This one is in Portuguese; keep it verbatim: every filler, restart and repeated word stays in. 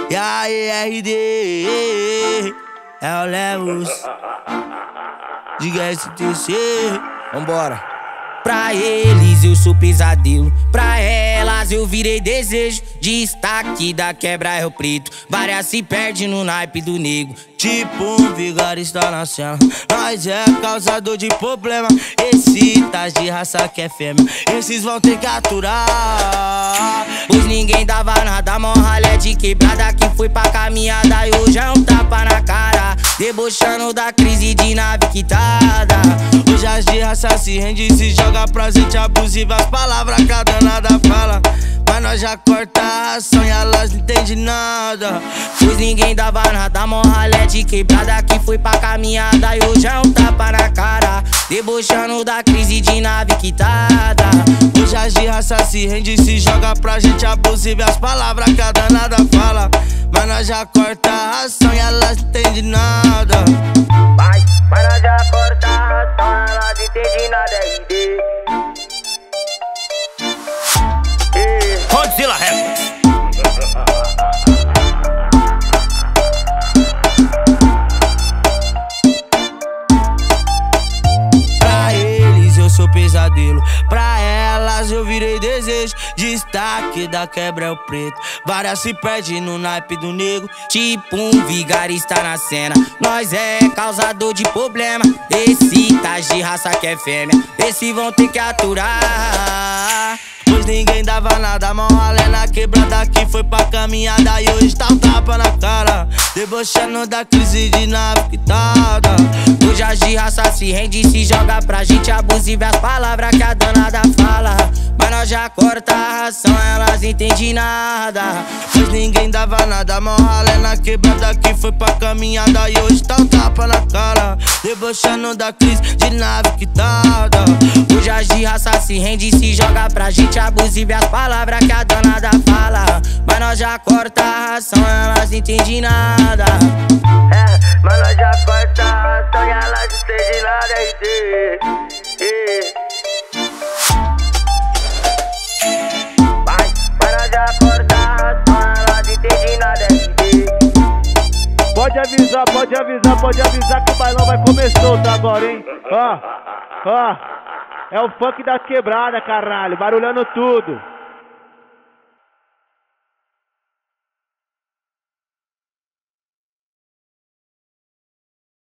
E aí, R D, é o Lemos, diga S T C, vambora. Pra eles eu sou pesadelo, pra elas eu virei desejo. Destaque da quebra é o preto, várias se perde no naipe do nego. Tipo um vigarista na cena, nós é causador de problema. Esse tá de raça que é fêmea, esses vão ter que aturar. Pois ninguém dava nada, mó ralé de quebrada que foi pra caminhada e hoje é um tapa na cara, debochando da crise de nave quitada. Hoje as de raça se rende e se joga pra gente abusiva, as palavras que a danada fala. Mas nós já corta a ração e elas não entendem nada. Pois ninguém dava nada, mó ralé de quebrada que foi pra caminhada e hoje é um tapa na cara, debochando da crise de nave quitada. Hoje as de raça se rende e se joga pra gente abusiva, as palavras que a danada fala. Mas nós já corta a ração e elas não entendem nada. Vai, mas nós já corta a ração, elas não entendem nada, R D. Godzilla Rap. Pra eles eu sou pesadelo, pra elas eu virei desejo. Destaque da quebra é o preto, várias se perde no naipe do nego. Tipo um vigarista na cena, nós é causador de problema. Esse tá de raça que é fêmea, esse vão ter que aturar. Pois ninguém dava nada, mão ralé na quebrada que foi pra caminhada e hoje tá um tapa na cara, debochando da crise de nave quitada. Hoje as de raça se rende e se joga pra gente abusiva, as palavras que a danada fala. Mas nós já corta a ração, elas entendem nada. Pois ninguém dava nada, mão ralé na quebrada que foi pra caminhada e hoje tá um tapa na cara, debochando da crise de nave quitada. Hoje as de raça se rende e se joga pra gente abusiva, as palavras que a danada fala. Mas nós já corta a ração, elas não entendem nada. É, mas nós já corta a ração e elas não entendem nada, R D. Vai, mas nós já corta a ração, elas não entendem nada, R D. Pode avisar, pode avisar, pode avisar que o bailão vai começar tá agora, hein? Ó, ó. É o funk da quebrada, caralho, barulhando tudo.